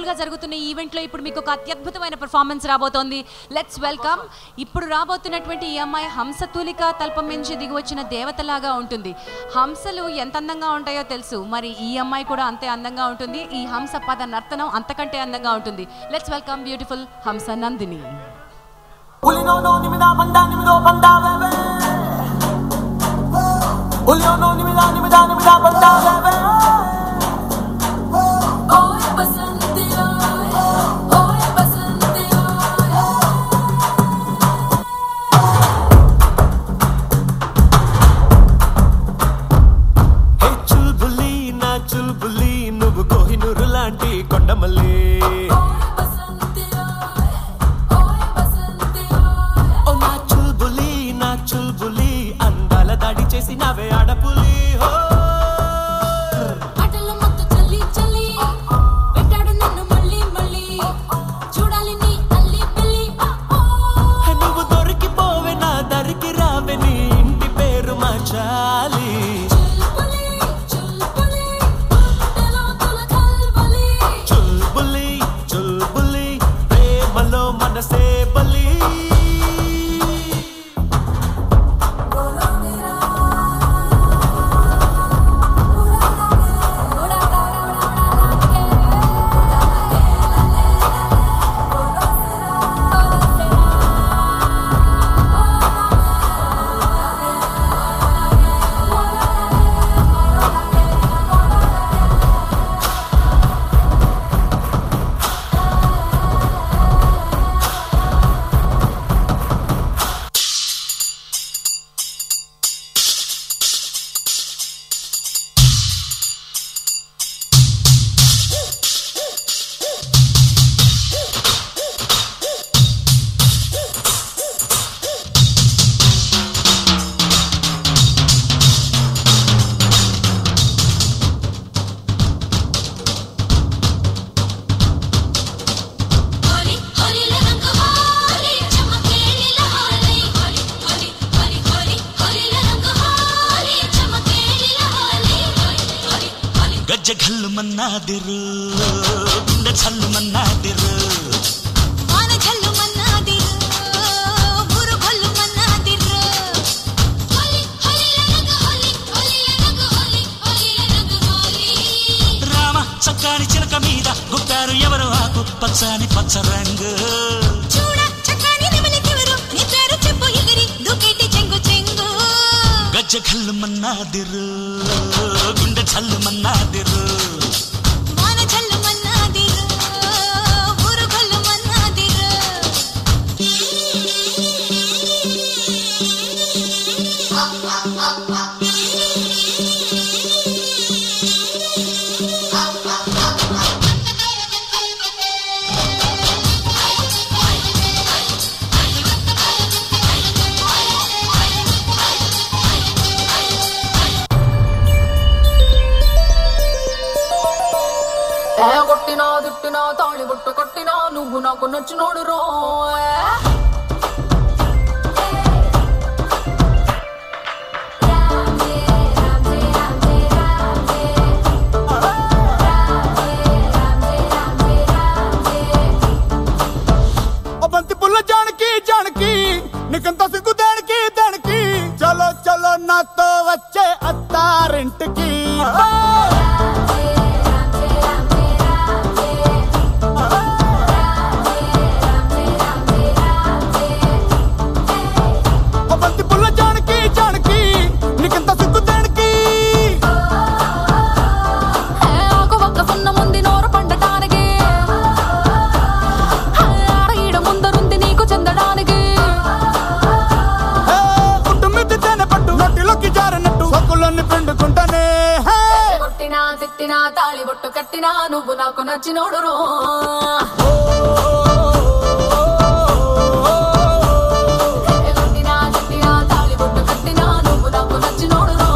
Beautiful గా జరుగుతున్న ఈ ఈవెంట్ లో ఇప్పుడు మీకు ఒక అత్యద్భుతమైన పెర్ఫార్మెన్స్ రాబోతోంది. Let's welcome. ఇప్పుడు రాబోతున్నటువంటి ఈ అమ్మాయి హంసతూలిక తల్పం నుంచి దిగి వచ్చిన దేవతలాగా ఉంటుంది. హంసలు ఎంత అందంగా ఉంటాయో తెలుసు, మరి ఈ అమ్మాయి కూడా అంతే అందంగా ఉంటుంది. ఈ హంస పద నర్తనం అంతకంటే అందంగా ఉంటుంది. లెట్స్ వెల్కమ్ బ్యూటిఫుల్ హంస నందిని. చుల్బులి నువ్వు కోహినూరు లాంటి కొండమల్లి, ఓ నా చుల్బులి అందాల దాడి చేసి నవే ఆడపులి. నువ్వు దొరికిపోవే నా దరికి రావే నీ ఇంటి పేరు మార్చాలి. మనసే బలి గజ్జగల్లు మన్నాదిరు గుండె చల్లు మన్నాదిరు వాన చల్లు మన్నాదిరు ఊరు గల్లు మన్నాదిరు హోలీ హోలీ లనగ హోలీ హోలీ లనగ హోలీ హోలీ లనగ హోలీ. రామ చక్కని చిలక మీద గుప్పారు ఎవరు ఆకు పచ్చని పచ్చ రంగు. చూడ చక్కని నెమలికెవరు నీ పేరు చెప్పు ఎగిరి దుకేటి చెంగు చెంగు. గజ్జగల్లు మన్నాదిరు గుండె చల్లు మన్నాదిరు వాన చల్లు మన్నాదిరు ఊరు గల్లు మన్నాదిరు. కొట్టినా తిట్టినా తాళి బొట్టు కట్టినా నువ్వు నాకు నచ్చినోడు రో. బంతి పుల్ల జానకి జానకి నీకంత సిగ్గు దానికి దానికి చలో చలో నాతో వచ్చే అత్తారింటికి. బంతి పుల్ల జానకి జానకి నీకంత సిగ్గు దానికి. ఒక ఒక్క సున్న ముందు నోరు పండటానికి ఈడ ముందరుంది నీకు చెందడానికి. కుటుంబిద్ది తేనె పట్టు నోటిలోకి జారినట్టు సొక్కులన్నీ పిండుకుంటానే. కొట్టినా తిట్టినా తాళి బొట్టు కట్టినా నువ్వు నాకు నచ్చినోడు రో. కొట్టినా తిట్టినా తాళి బొట్టు కట్టినా నువ్వు నాకు నచ్చినోడు రో.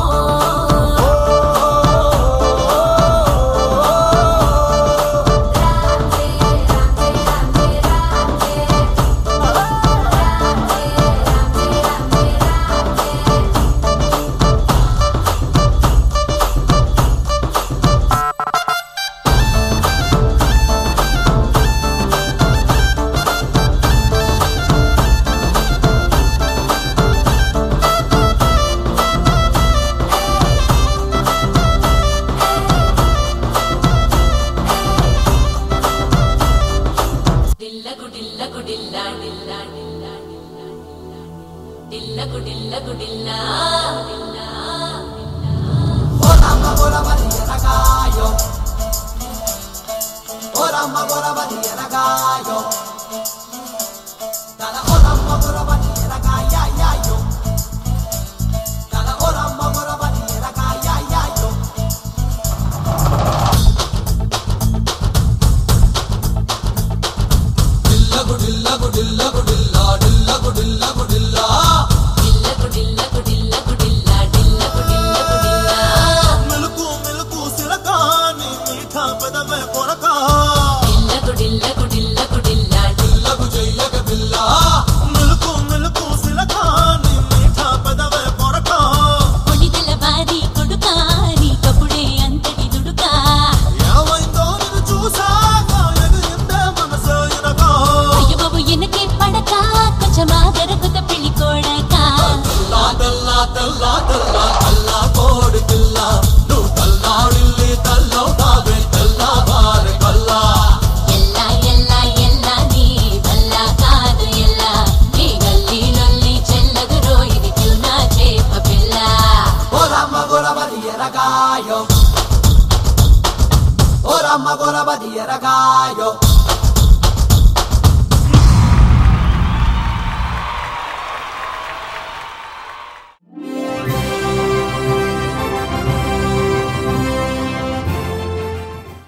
ఎరగాయో ఓ రమ్మ గొరబది ఎరగాయో